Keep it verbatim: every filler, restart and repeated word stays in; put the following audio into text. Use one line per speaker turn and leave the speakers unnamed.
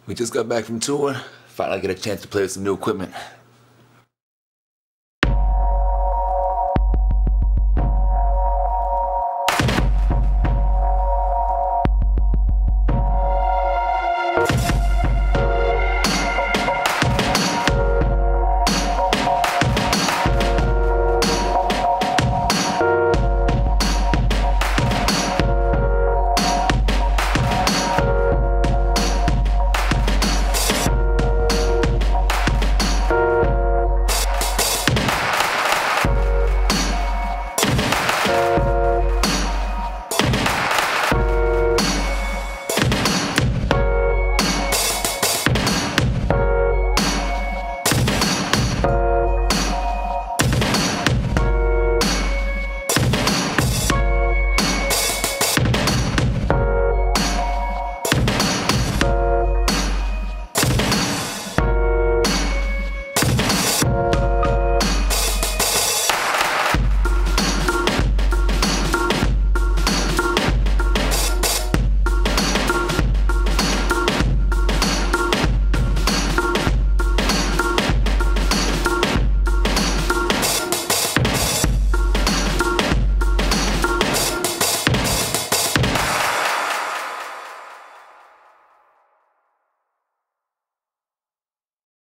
We just got back from tour. Finally get a chance to play with some new equipment.